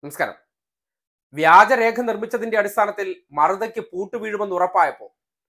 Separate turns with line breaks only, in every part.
നമസ്കാരം. വ്യാജരേഖ നിർമ്മിച്ചതിന്റെ അടിസ്ഥാനത്തിൽ മറുതയ്ക്ക് പൂട്ടുവീഴുമെന്ന് ഉറപ്പായപ്പോൾ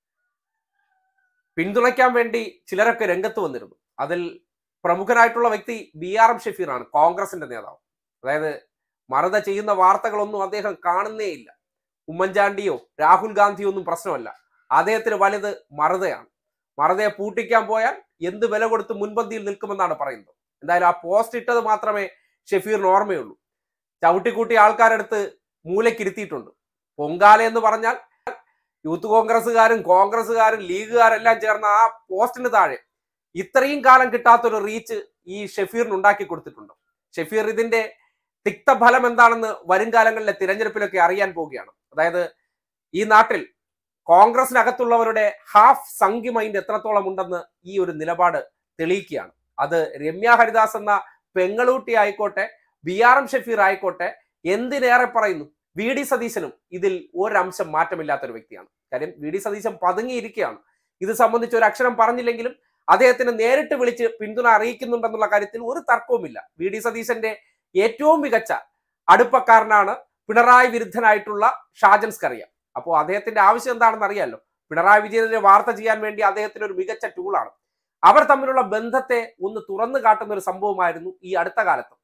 പിന്തുണയ്ക്കാൻ വേണ്ടി ചിലരൊക്കെ രംഗത്ത് വന്നിരുന്നു. അതിൽ പ്രമുഖനായിട്ടുള്ള വ്യക്തി BRM ഷഫീറാണ്, കോൺഗ്രസിന്റെ നേതാവ്. അതായത് മറുത ചെയ്യുന്ന വാർത്തകളൊന്നും അദ്ദേഹം കാണുന്നേയില്ല. ഉമ്മൻചാണ്ടിയോ രാഹുൽ ഗാന്ധിയോ ഒന്നും പ്രശ്നമല്ല, അദ്ദേഹത്തിന് വലുത് മറുതയാണ്. മറുതയെ പൂട്ടിക്കാൻ പോയാൽ എന്ത് വില കൊടുത്ത് മുൻപന്തിയിൽ നിൽക്കുമെന്നാണ് പറയുന്നത്. എന്തായാലും ആ പോസ്റ്റ് ഇട്ടത് മാത്രമേ ഷഫീറിന് ഓർമ്മയുള്ളൂ. ചവിട്ടിക്കൂട്ടി ആൾക്കാരെടുത്ത് മൂലക്കിരുത്തിയിട്ടുണ്ട്. പൊങ്കാല എന്ന് പറഞ്ഞാൽ യൂത്ത് കോൺഗ്രസ്സുകാരും ലീഗുകാരെല്ലാം ചേർന്ന ആ പോസ്റ്റിന് താഴെ ഇത്രയും കാലം കിട്ടാത്തൊരു റീച്ച് ഈ ഷഫീറിന് ഉണ്ടാക്കി കൊടുത്തിട്ടുണ്ട്. ഷഫീർ ഇതിന്റെ തിക്തഫലം എന്താണെന്ന് വരും കാലങ്ങളിലെ തിരഞ്ഞെടുപ്പിലൊക്കെ അറിയാൻ പോവുകയാണ്. അതായത് ഈ നാട്ടിൽ കോൺഗ്രസിനകത്തുള്ളവരുടെ ഹാഫ് സംഖ്യ മൈൻഡ് എത്രത്തോളം ഉണ്ടെന്ന് ഈ ഒരു നിലപാട് തെളിയിക്കുകയാണ്. അത് രമ്യ ഹരിദാസ് എന്ന പെങ്ങളൂട്ടി ആയിക്കോട്ടെ, BRM ഷഫീർ ആയിക്കോട്ടെ, എന്തിനേറെ പറയുന്നു, VD സതീശനും ഇതിൽ ഒരംശം മാറ്റമില്ലാത്തൊരു വ്യക്തിയാണ്. കാര്യം VD സതീശൻ പതുങ്ങിയിരിക്കുകയാണ്. ഇത് സംബന്ധിച്ച് ഒരു അക്ഷരം പറഞ്ഞില്ലെങ്കിലും അദ്ദേഹത്തിന് നേരിട്ട് വിളിച്ച് പിന്തുണ അറിയിക്കുന്നുണ്ടെന്നുള്ള കാര്യത്തിൽ ഒരു തർക്കവുമില്ല. VD സതീശന്റെ ഏറ്റവും മികച്ച അടുപ്പക്കാരനാണ് പിണറായി വിരുദ്ധനായിട്ടുള്ള ഷാജൻ സ്കറിയ. അപ്പോൾ അദ്ദേഹത്തിന്റെ ആവശ്യം എന്താണെന്ന് അറിയാലോ. പിണറായി വിജയനെ വാർത്ത ചെയ്യാൻ വേണ്ടി അദ്ദേഹത്തിന് ഒരു മികച്ച ടൂളാണ്. അവർ തമ്മിലുള്ള ബന്ധത്തെ ഒന്ന് തുറന്നു കാട്ടുന്ന ഒരു സംഭവമായിരുന്നു ഈ അടുത്ത കാലത്ത്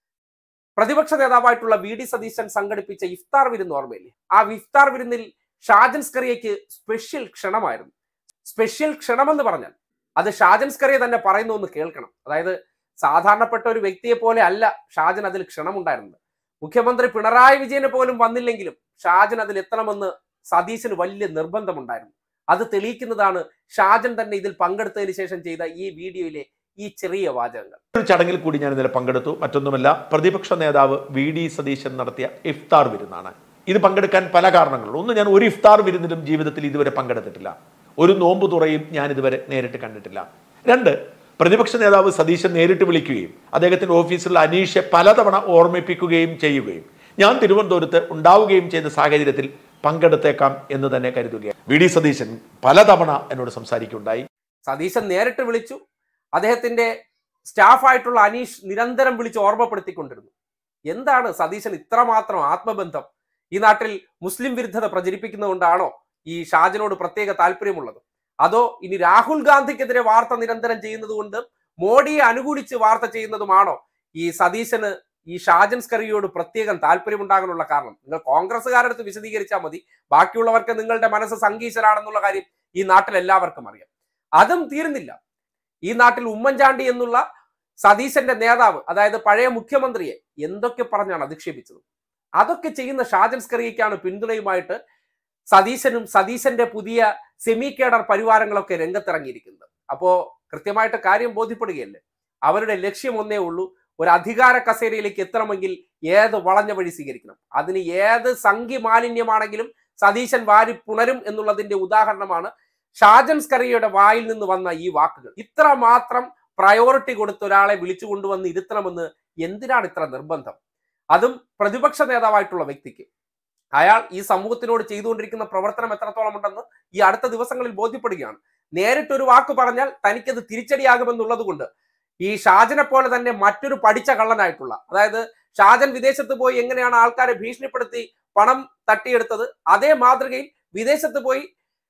പ്രതിപക്ഷ നേതാവായിട്ടുള്ള VD സതീശൻ സംഘടിപ്പിച്ച ഇഫ്താർ വിരുന്ന് ഓർമ്മയില്ലേ? ആ ഇഫ്താർ വിരുന്നിൽ ഷാജൻ സ്കറിയയ്ക്ക് സ്പെഷ്യൽ ക്ഷണമായിരുന്നു. സ്പെഷ്യൽ ക്ഷണമെന്ന് പറഞ്ഞാൽ അത് ഷാജൻ സ്കറിയ തന്നെ പറയുന്നു എന്ന് കേൾക്കണം. അതായത് സാധാരണപ്പെട്ട ഒരു വ്യക്തിയെ പോലെ അല്ല ഷാജൻ അതിൽ ക്ഷണമുണ്ടായിരുന്നത്. മുഖ്യമന്ത്രി പിണറായി വിജയനെ പോലും വന്നില്ലെങ്കിലും ഷാജൻ അതിൽ എത്തണമെന്ന് സതീശന് വലിയ നിർബന്ധമുണ്ടായിരുന്നു. അത് തെളിയിക്കുന്നതാണ് ഷാജൻ തന്നെ ഇതിൽ പങ്കെടുത്തതിന് ശേഷം ചെയ്ത ഈ വീഡിയോയിലെ ഈ ചെറിയ വാചകങ്ങൾ.
ഒരു ചടങ്ങിൽ കൂടി ഞാൻ ഇന്നലെ പങ്കെടുത്തു. മറ്റൊന്നുമല്ല, പ്രതിപക്ഷ നേതാവ് VD സതീശൻ നടത്തിയ ഇഫ്താർ വിരുന്നാണ്. ഇത് പങ്കെടുക്കാൻ പല കാരണങ്ങളുണ്ട്. ഒന്ന്, ഞാൻ ഒരു ഇഫ്താർ വിരുന്നിലും ജീവിതത്തിൽ ഇതുവരെ പങ്കെടുത്തിട്ടില്ല. ഒരു നോമ്പ് തുറയും ഞാൻ ഇതുവരെ നേരിട്ട് കണ്ടിട്ടില്ല. രണ്ട്, പ്രതിപക്ഷ നേതാവ് സതീശൻ നേരിട്ട് വിളിക്കുകയും അദ്ദേഹത്തിന്റെ ഓഫീസിലുള്ള അനീഷെ പലതവണ ഓർമ്മിപ്പിക്കുകയും ചെയ്യുകയും ഞാൻ തിരുവനന്തപുരത്ത് ഉണ്ടാവുകയും ചെയ്ത സാഹചര്യത്തിൽ പങ്കെടുത്തേക്കാം എന്ന് തന്നെ കരുതുകയാണ്. VD സതീശൻ പലതവണ എന്നോട് സംസാരിക്കുകയുണ്ടായി.
സതീശൻ നേരിട്ട് വിളിച്ചു. അദ്ദേഹത്തിന്റെ സ്റ്റാഫായിട്ടുള്ള അനീഷ് നിരന്തരം വിളിച്ച് ഓർമ്മപ്പെടുത്തിക്കൊണ്ടിരുന്നു. എന്താണ് സതീശൻ ഇത്രമാത്രം ആത്മബന്ധം? ഈ നാട്ടിൽ മുസ്ലിം വിരുദ്ധത പ്രചരിപ്പിക്കുന്നതുകൊണ്ടാണോ ഈ ഷാജനോട് പ്രത്യേക താല്പര്യമുള്ളത്? അതോ ഇനി രാഹുൽ ഗാന്ധിക്കെതിരെ വാർത്ത നിരന്തരം ചെയ്യുന്നത് കൊണ്ട് മോഡിയെ അനുകൂലിച്ച് വാർത്ത ചെയ്യുന്നതുമാണോ ഈ സതീശന് ഈ ഷാജൻ സ്കറിയോട് പ്രത്യേകം താല്പര്യമുണ്ടാകാനുള്ള കാരണം? നിങ്ങൾ കോൺഗ്രസ്സുകാരടുത്ത് വിശദീകരിച്ചാൽ മതി. ബാക്കിയുള്ളവർക്ക് നിങ്ങളുടെ മനസ്സ് സംഘീശരാണെന്നുള്ള കാര്യം ഈ നാട്ടിൽ എല്ലാവർക്കും അറിയാം. അതും തീരുന്നില്ല. ഈ നാട്ടിൽ ഉമ്മൻചാണ്ടി എന്നുള്ള സതീശന്റെ നേതാവ്, അതായത് പഴയ മുഖ്യമന്ത്രിയെ എന്തൊക്കെ പറഞ്ഞാണ് അധിക്ഷേപിച്ചത്. അതൊക്കെ ചെയ്യുന്ന ഷാജൻ സ്കറിയയ്ക്കാണ് പിന്തുണയുമായിട്ട് സതീശനും സതീശന്റെ പുതിയ സെമി കേഡർ പരിവാരങ്ങളൊക്കെ രംഗത്തിറങ്ങിയിരിക്കുന്നത്. അപ്പോ കൃത്യമായിട്ട് കാര്യം ബോധ്യപ്പെടുകയല്ലേ? അവരുടെ ലക്ഷ്യം ഒന്നേ ഉള്ളൂ, ഒരു അധികാര കസേരയിലേക്ക് എത്തണമെങ്കിൽ ഏത് വളഞ്ഞ വഴി സ്വീകരിക്കണം. അതിന് ഏത് സംഖ്യ മാലിന്യമാണെങ്കിലും സതീശൻ വാരി പുണരും എന്നുള്ളതിന്റെ ഉദാഹരണമാണ് ഷാജൻ സ്കറിയയുടെ വായിൽ നിന്ന് വന്ന ഈ വാക്കുകൾ. ഇത്ര മാത്രം പ്രയോറിറ്റി കൊടുത്ത് ഒരാളെ വിളിച്ചു കൊണ്ടുവന്ന് ഇരുത്തണമെന്ന് എന്തിനാണ് ഇത്ര നിർബന്ധം? അതും പ്രതിപക്ഷ നേതാവായിട്ടുള്ള വ്യക്തിക്ക്. അയാൾ ഈ സമൂഹത്തിനോട് ചെയ്തുകൊണ്ടിരിക്കുന്ന പ്രവർത്തനം എത്രത്തോളം ഉണ്ടെന്ന് ഈ അടുത്ത ദിവസങ്ങളിൽ ബോധ്യപ്പെടുകയാണ്. നേരിട്ടൊരു വാക്ക് പറഞ്ഞാൽ തനിക്കത് തിരിച്ചടിയാകുമെന്നുള്ളത് കൊണ്ട് ഈ ഷാജനെ പോലെ തന്നെ മറ്റൊരു പഠിച്ച കള്ളനായിട്ടുള്ള, അതായത് ഷാജൻ വിദേശത്ത് പോയി എങ്ങനെയാണ് ആൾക്കാരെ ഭീഷണിപ്പെടുത്തി പണം തട്ടിയെടുത്തത്, അതേ മാതൃകയിൽ വിദേശത്ത് പോയി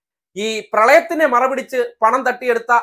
ഈ പ്രളയത്തിനെ മറപിടിച്ച് പണം തട്ടിയെടുത്ത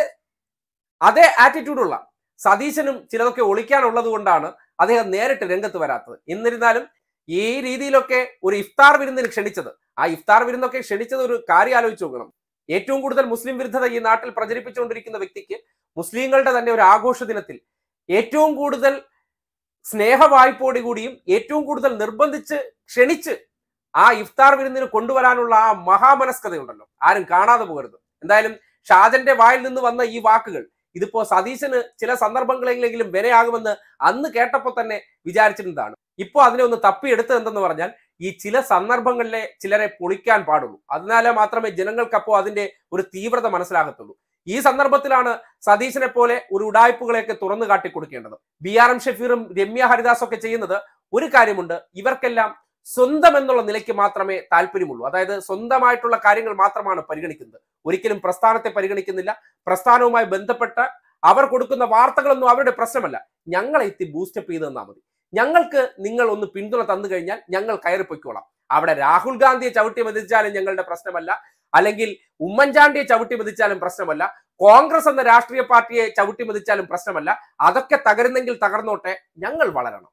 അതേ ആറ്റിറ്റ്യൂഡുള്ള സതീശനും ചിലതൊക്കെ ഒളിക്കാനുള്ളത് കൊണ്ടാണ് അദ്ദേഹം നേരിട്ട് രംഗത്ത് വരാത്തത്. എന്നിരുന്നാലും ഈ രീതിയിലൊക്കെ ഒരു ഇഫ്താർ വിരുന്നിന് ക്ഷണിച്ചത്, ആ ഇഫ്താർ വിരുന്നൊക്കെ ക്ഷണിച്ചത് ഒരു കാര്യം ആലോചിച്ച് നോക്കണം. ഏറ്റവും കൂടുതൽ മുസ്ലിം വിരുദ്ധത ഈ നാട്ടിൽ പ്രചരിപ്പിച്ചുകൊണ്ടിരിക്കുന്ന വ്യക്തിക്ക് മുസ്ലിങ്ങളുടെ തന്നെ ഒരു ആഘോഷ ദിനത്തിൽ ഏറ്റവും കൂടുതൽ സ്നേഹവായ്പോടി കൂടിയും ഏറ്റവും കൂടുതൽ നിർബന്ധിച്ച് ക്ഷണിച്ച് ആ ഇഫ്താർ വിരുന്നിന് കൊണ്ടുവരാനുള്ള ആ മഹാമനസ്കതയുണ്ടല്ലോ, ആരും കാണാതെ പോകരുത്. എന്തായാലും ഷാജന്റെ വായിൽ നിന്ന് വന്ന ഈ വാക്കുകൾ ഇതിപ്പോ സതീശന് ചില സന്ദർഭങ്ങളിലെങ്കിലും വിനയാകുമെന്ന് അന്ന് കേട്ടപ്പോൾ തന്നെ വിചാരിച്ചിരുന്നതാണ്. ഇപ്പോ അതിനെ ഒന്ന് തപ്പിയെടുത്തത് എന്തെന്ന് പറഞ്ഞാൽ ഈ ചില സന്ദർഭങ്ങളിലെ ചിലരെ പൊളിക്കാൻ പാടുള്ളൂ. അതിനാലെ മാത്രമേ ജനങ്ങൾക്കപ്പോ അതിന്റെ ഒരു തീവ്രത മനസ്സിലാകത്തുള്ളൂ. ഈ സന്ദർഭത്തിലാണ് സതീശനെ പോലെ ഒരു ഉടായ്പകളെയൊക്കെ തുറന്നു കാട്ടി കൊടുക്കേണ്ടത്. BRM ഷഫീറും രമ്യ ഹരിദാസും ഒക്കെ ചെയ്യുന്നത് ഒരു കാര്യമുണ്ട്, ഇവർക്കെല്ലാം സ്വന്തം എന്നുള്ള നിലയ്ക്ക് മാത്രമേ താല്പര്യമുള്ളൂ. അതായത് സ്വന്തമായിട്ടുള്ള കാര്യങ്ങൾ മാത്രമാണ് പരിഗണിക്കുന്നത്. ഒരിക്കലും പ്രസ്ഥാനത്തെ പരിഗണിക്കുന്നില്ല. പ്രസ്ഥാനവുമായി ബന്ധപ്പെട്ട അവർ കൊടുക്കുന്ന വാർത്തകളൊന്നും അവരുടെ പ്രശ്നമല്ല. ഞങ്ങളെ എത്തി ബൂസ്റ്റപ്പ് ചെയ്ത് തന്നാൽ മതി. ഞങ്ങൾക്ക് നിങ്ങൾ ഒന്ന് പിന്തുണ തന്നു കഴിഞ്ഞാൽ ഞങ്ങൾ കയറിപ്പൊയ്ക്കോളാം. അവിടെ രാഹുൽ ഗാന്ധിയെ ചവിട്ടി മെതിച്ചാലും ഞങ്ങളുടെ പ്രശ്നമല്ല, അല്ലെങ്കിൽ ഉമ്മൻചാണ്ടിയെ ചവിട്ടി മെതിച്ചാലും പ്രശ്നമല്ല, കോൺഗ്രസ് എന്ന രാഷ്ട്രീയ പാർട്ടിയെ ചവിട്ടി മെതിച്ചാലും പ്രശ്നമല്ല. അതൊക്കെ തകരുന്നെങ്കിൽ തകർന്നോട്ടെ, ഞങ്ങൾ വളരണം.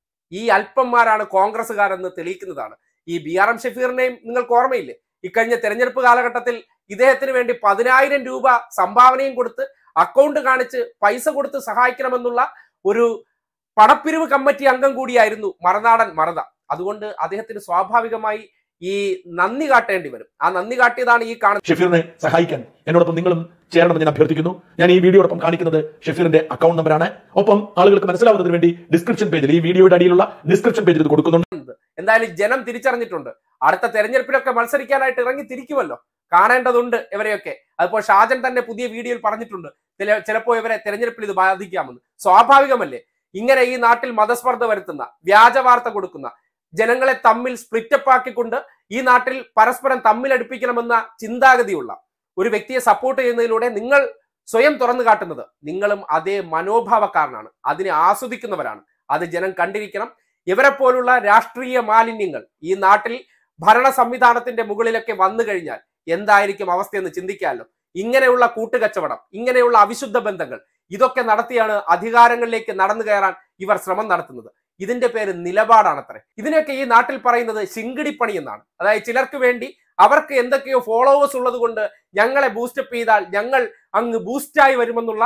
ഈ അല്പന്മാരാണ് കോൺഗ്രസ്സുകാരെന്ന് തെളിയിക്കുന്നതാണ്. ഈ BRM ഷഫീറിനെയും നിങ്ങൾക്ക് ഓർമ്മയില്ലേ? ഇക്കഴിഞ്ഞ തെരഞ്ഞെടുപ്പ് കാലഘട്ടത്തിൽ ഇദ്ദേഹത്തിന് വേണ്ടി 10,000 രൂപ സംഭാവനയും കൊടുത്ത് അക്കൗണ്ട് കാണിച്ച് പൈസ കൊടുത്ത് സഹായിക്കണമെന്നുള്ള ഒരു പണപ്പിരിവ് കമ്മിറ്റി അംഗം കൂടിയായിരുന്നു മറുനാടൻ മറുത. അതുകൊണ്ട് അദ്ദേഹത്തിന് സ്വാഭാവികമായി ഈ നന്ദി കാട്ടേണ്ടി വരും. ആ നന്ദി കാട്ടിയതാണ് ഈ കാണുന്നത്.
ഷഫീറിനെ സഹായിക്കാൻ എന്നോടൊപ്പം നിങ്ങളും ചേരണമെന്ന് ഞാൻ അഭ്യർത്ഥിക്കുന്നു. ഞാൻ ഈ വീഡിയോടൊപ്പം കാണിക്കുന്നത് ഷഫീറിന്റെ അക്കൗണ്ട് നമ്പറാണ്. ഒപ്പം ആളുകൾക്ക് മനസ്സിലാവുന്നതിന് വേണ്ടി ഡിസ്ക്രിപ്ഷൻ പേജിൽ, ഈ വീഡിയോയുടെ അടിയിലുള്ള ഡിസ്ക്രിപ്ഷൻ പേജിൽ ഇത് കൊടുക്കുന്നുണ്ട്.
എന്തായാലും ജനം തിരിച്ചറിഞ്ഞിട്ടുണ്ട്. അടുത്ത തെരഞ്ഞെടുപ്പിലൊക്കെ മത്സരിക്കാനായിട്ട് ഇറങ്ങി തിരിക്കുമല്ലോ, കാണേണ്ടതുണ്ട് ഇവരെയൊക്കെ. അതിപ്പോൾ ഷാജൻ തന്നെ പുതിയ വീഡിയോയിൽ പറഞ്ഞിട്ടുണ്ട്, ചിലപ്പോൾ ഇവരെ തെരഞ്ഞെടുപ്പിൽ ഇത് ബാധിക്കാമെന്ന്. സ്വാഭാവികമല്ലേ? ഇങ്ങനെ ഈ നാട്ടിൽ മതസ്പർദ്ധ വരുത്തുന്ന, വ്യാജ വാർത്ത കൊടുക്കുന്ന, ജനങ്ങളെ തമ്മിൽ സ്പ്ലിറ്റപ്പ് ആക്കിക്കൊണ്ട് ഈ നാട്ടിൽ പരസ്പരം തമ്മിലടുപ്പിക്കണമെന്ന ചിന്താഗതിയുള്ള ഒരു വ്യക്തിയെ സപ്പോർട്ട് ചെയ്യുന്നതിലൂടെ നിങ്ങൾ സ്വയം തുറന്നു കാട്ടുന്നത് നിങ്ങളും അതേ മനോഭാവക്കാരനാണ്, അതിനെ ആസ്വദിക്കുന്നവരാണ്. അത് ജനം കണ്ടിരിക്കണം. ഇവരെ പോലുള്ള രാഷ്ട്രീയ മാലിന്യങ്ങൾ ഈ നാട്ടിൽ ഭരണ സംവിധാനത്തിന്റെ മുകളിലൊക്കെ വന്നു കഴിഞ്ഞാൽ എന്തായിരിക്കും അവസ്ഥയെന്ന് ചിന്തിക്കാമല്ലോ. ഇങ്ങനെയുള്ള കൂട്ടുകച്ചവടം, ഇങ്ങനെയുള്ള അവിശുദ്ധ ബന്ധങ്ങൾ, ഇതൊക്കെ നടത്തിയാണ് അധികാരങ്ങളിലേക്ക് നടന്നു കയറാൻ ഇവർ ശ്രമം നടത്തുന്നത്. ഇതിന്റെ പേര് നിലപാടാണത്രേ. ഇതിനൊക്കെ ഈ നാട്ടിൽ പറയുന്നത് ശിങ്കിടിപ്പണി എന്നാണ്. അതായത് ചിലർക്ക് വേണ്ടി അവർക്ക് എന്തൊക്കെയോ ഫോളോവേഴ്സ് ഉള്ളത് കൊണ്ട് ഞങ്ങളെ ബൂസ്റ്റപ്പ് ചെയ്താൽ ഞങ്ങൾ അങ്ങ് ബൂസ്റ്റായി വരുമെന്നുള്ള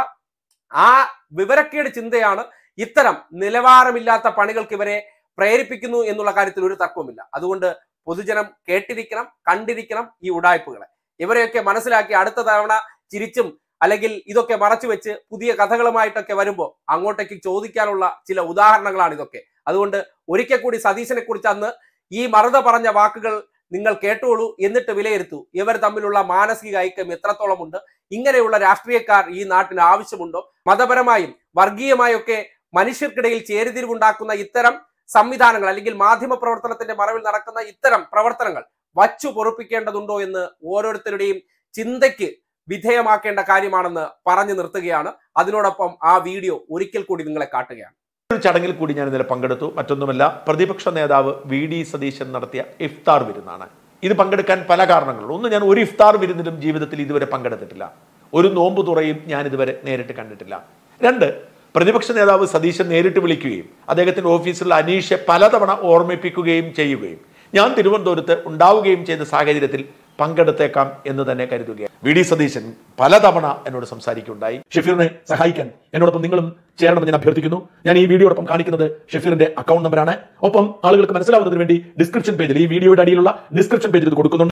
ആ വിവരക്കേട് ചിന്തയാണ് ഇത്തരം നിലവാരമില്ലാത്ത പണികൾക്ക് ഇവരെ പ്രേരിപ്പിക്കുന്നു എന്നുള്ള കാര്യത്തിൽ ഒരു തർക്കവുമില്ല. അതുകൊണ്ട് പൊതുജനം കേട്ടിരിക്കണം, കണ്ടിരിക്കണം ഈ ഉടായ്പകളെ. ഇവരെയൊക്കെ മനസ്സിലാക്കി അടുത്ത തവണ ചിരിച്ചും അല്ലെങ്കിൽ ഇതൊക്കെ മറച്ചു വെച്ച് പുതിയ കഥകളുമായിട്ടൊക്കെ വരുമ്പോൾ അങ്ങോട്ടേക്ക് ചോദിക്കാനുള്ള ചില ഉദാഹരണങ്ങളാണ് ഇതൊക്കെ. അതുകൊണ്ട് ഒരിക്കൽ കൂടി സതീശനെ കുറിച്ച് അന്ന് ഈ മറുത പറഞ്ഞ വാക്കുകൾ നിങ്ങൾ കേട്ടോളൂ, എന്നിട്ട് വിലയിരുത്തൂ. ഇവർ തമ്മിലുള്ള മാനസിക ഐക്യം എത്രത്തോളം ഉണ്ട്, ഇങ്ങനെയുള്ള രാഷ്ട്രീയക്കാർ ഈ നാട്ടിന് ആവശ്യമുണ്ടോ, മതപരമായും വർഗീയമായും ഒക്കെ മനുഷ്യർക്കിടയിൽ ചേരിതിരിവുണ്ടാക്കുന്ന ഇത്തരം സംവിധാനങ്ങൾ അല്ലെങ്കിൽ മാധ്യമ പ്രവർത്തനത്തിന്റെ മറവിൽ നടക്കുന്ന ഇത്തരം പ്രവർത്തനങ്ങൾ വച്ചു പൊറുപ്പിക്കേണ്ടതുണ്ടോ എന്ന് ഓരോരുത്തരുടെയും ചിന്തയ്ക്ക് വിധേയമാക്കേണ്ട കാര്യമാണെന്ന് പറഞ്ഞു നിർത്തുകയാണ്. അതിനോടൊപ്പം ആ വീഡിയോ ഒരിക്കൽ കൂടി നിങ്ങളെ കാട്ടുകയാണ്.
ഒരു ചടങ്ങിൽ കൂടി ഞാൻ ഇന്നലെ പങ്കെടുത്തു. മറ്റൊന്നുമല്ല, പ്രതിപക്ഷ നേതാവ് VD സതീശൻ നടത്തിയ ഇഫ്താർ വിരുന്നാണ്. ഇത് പങ്കെടുക്കാൻ പല കാരണങ്ങളുണ്ട്. ഒന്ന്, ഞാൻ ഒരു ഇഫ്താർ വിരുന്നിലും ജീവിതത്തിൽ ഇതുവരെ പങ്കെടുത്തിട്ടില്ല. ഒരു നോമ്പ് തുറയും ഞാൻ ഇതുവരെ നേരിട്ട് കണ്ടിട്ടില്ല. രണ്ട്, പ്രതിപക്ഷ നേതാവ് സതീശൻ നേരിട്ട് വിളിക്കുകയും അദ്ദേഹത്തിന്റെ ഓഫീസിൽ അനീഷെ പലതവണ ഓർമ്മിപ്പിക്കുകയും ചെയ്യുകയും ഞാൻ തിരുവനന്തപുരത്ത് ഉണ്ടാവുകയും ചെയ്ത സാഹചര്യത്തിൽ പങ്കെടുത്തേക്കാം എന്ന് തന്നെ കരുതുകയാണ്. VD സതീശൻ പലതവണ എന്നോട് സംസാരിക്കുകയുണ്ടായി. ഷഫീറിനെ സഹായിക്കാൻ എന്നോടൊപ്പം നിങ്ങളും ചേരണമെന്ന് ഞാൻ അഭ്യർത്ഥിക്കുന്നു. ഞാൻ ഈ വീഡിയോടൊപ്പം കാണിക്കുന്നത് ഷഫീറിന്റെ അക്കൗണ്ട് നമ്പറാണ്. ഒപ്പം ആളുകൾക്ക് മനസ്സിലാവുന്നതിന് വേണ്ടി ഡിസ്ക്രിപ്ഷൻ പേജിൽ, ഈ വീഡിയോയുടെ അടിയിലുള്ള ഡിസ്ക്രിപ്ഷൻ പേജിൽ ഇത് കൊടുക്കുന്നുണ്ട്.